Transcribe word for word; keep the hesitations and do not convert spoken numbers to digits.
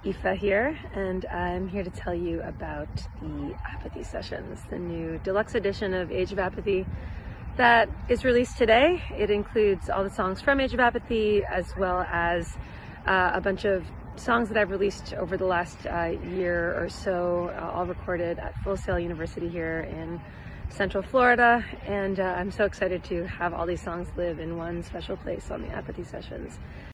Aoife here, and I'm here to tell you about the Apathy Sessions, the new deluxe edition of Age of Apathy that is released today. It includes all the songs from Age of Apathy, as well as uh, a bunch of songs that I've released over the last uh, year or so, uh, all recorded at Full Sail University here in Central Florida, and uh, I'm so excited to have all these songs live in one special place on the Apathy Sessions.